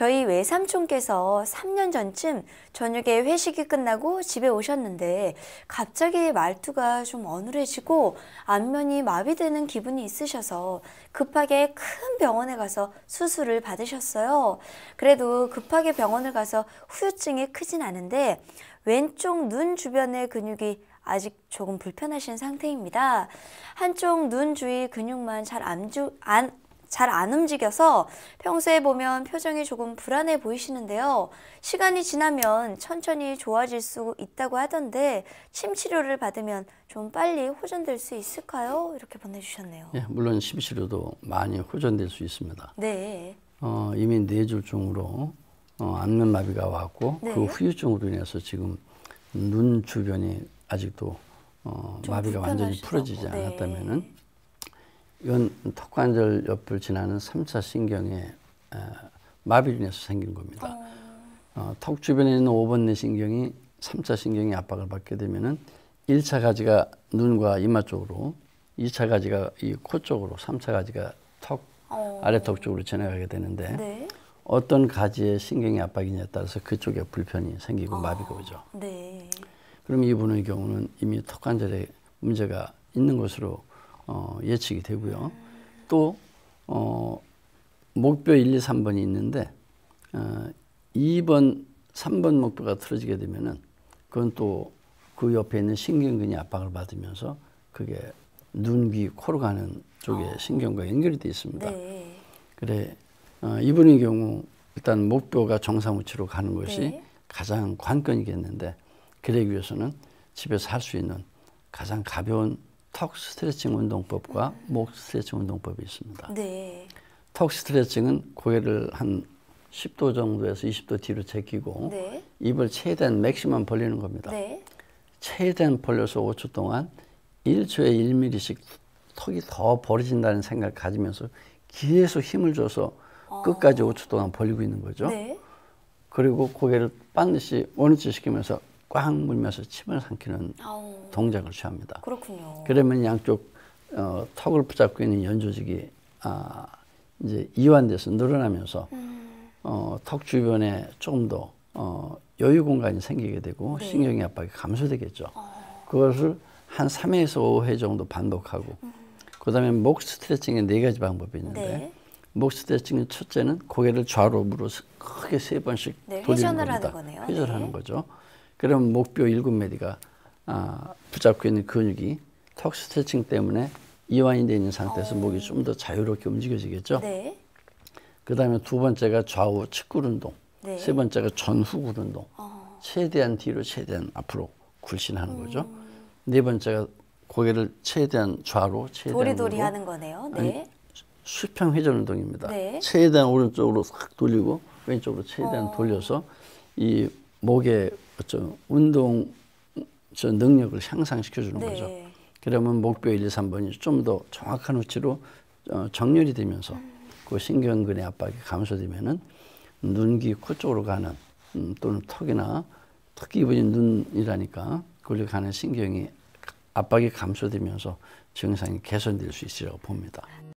저희 외삼촌께서 3년 전쯤 저녁에 회식이 끝나고 집에 오셨는데 갑자기 말투가 좀 어눌해지고 안면이 마비되는 기분이 있으셔서 급하게 큰 병원에 가서 수술을 받으셨어요. 그래도 급하게 병원을 가서 후유증이 크진 않은데 왼쪽 눈 주변의 근육이 아직 조금 불편하신 상태입니다. 한쪽 눈 주위 근육만 잘 안 움직여서 평소에 보면 표정이 조금 불안해 보이시는데요. 시간이 지나면 천천히 좋아질 수 있다고 하던데 침 치료를 받으면 좀 빨리 호전될 수 있을까요? 이렇게 보내주셨네요. 예, 물론 침 치료도 많이 호전될 수 있습니다. 네. 이미 뇌졸중으로 안면마비가 왔고 네. 그 후유증으로 인해서 지금 눈 주변이 아직도 마비가 완전히 풀어지지 않았다면은 이건 턱관절 옆을 지나는 3차 신경의 마비로 인해서 생긴 겁니다. 턱 주변에 있는 5번 뇌신경이 3차 신경의 압박을 받게 되면은 1차 가지가 눈과 이마 쪽으로, 2차 가지가 이 코 쪽으로, 3차 가지가 턱 아래턱 쪽으로 지나가게 되는데 네. 어떤 가지의 신경의 압박이냐에 따라서 그쪽에 불편이 생기고 마비가 오죠. 네. 그럼 이분의 경우는 이미 턱관절에 문제가 있는 것으로 예측이 되고요. 또 목뼈 1, 2, 3번이 있는데 2번, 3번 목뼈가 틀어지게 되면은 그건 또 그 옆에 있는 신경근이 압박을 받으면서 그게 눈, 귀, 코로 가는 쪽에 신경과 연결이 되어 있습니다. 네. 그래 이분의 경우 일단 목뼈가 정상 위치로 가는 것이 네. 가장 관건이겠는데 그러기 위해서는 집에서 할 수 있는 가장 가벼운 턱 스트레칭 운동법과 목 스트레칭 운동법이 있습니다. 네. 턱 스트레칭은 고개를 한 10도 정도에서 20도 뒤로 제끼고 네. 입을 최대한 맥시멈 벌리는 겁니다. 네. 최대한 벌려서 5초 동안 1초에 1mm씩 턱이 더 벌어진다는 생각을 가지면서 계속 힘을 줘서 끝까지 5초 동안 벌리고 있는 거죠. 네. 그리고 고개를 반드시 원위치 시키면서 꽉 물면서 침을 삼키는 동작을 취합니다. 그렇군요. 그러면 양쪽 턱을 붙잡고 있는 연조직이 이제 이완돼서 늘어나면서 턱 주변에 조금 더 여유 공간이 생기게 되고 네. 신경의 압박이 감소되겠죠. 그것을 한 3회에서 5회 정도 반복하고 그 다음에 목 스트레칭에 4가지 방법이 있는데 네. 목 스트레칭은 첫째는 고개를 좌로 우로 크게 3번씩 네, 돌리는 회전을 겁니다. 하는 거네요. 회전을 네. 하는 거죠. 그러면 목뼈 7마디가 붙잡고 있는 근육이 턱 스트레칭 때문에 이완이 되어 있는 상태에서 목이 좀 더 자유롭게 움직여지겠죠. 네. 그 다음에 2번째가 좌우 측굴 운동, 네. 3번째가 전후굴 운동. 최대한 뒤로 최대한 앞으로 굴신하는 거죠. 4번째가 고개를 최대한 좌로 최대한 도리도리 우로. 하는 거네요. 네. 수평 회전 운동입니다. 네. 최대한 오른쪽으로 싹 돌리고 왼쪽으로 최대한 돌려서 이 목의 어떤 운동 능력을 향상시켜 주는 네. 거죠. 그러면 목뼈 1, 2, 3번이 좀 더 정확한 위치로 정렬이 되면서 그 신경근의 압박이 감소되면은 눈, 귀, 코 쪽으로 가는 또는 턱이나 특히 이분이 눈이라니까 거기로 가는 신경이 압박이 감소되면서 증상이 개선될 수 있으리라고 봅니다.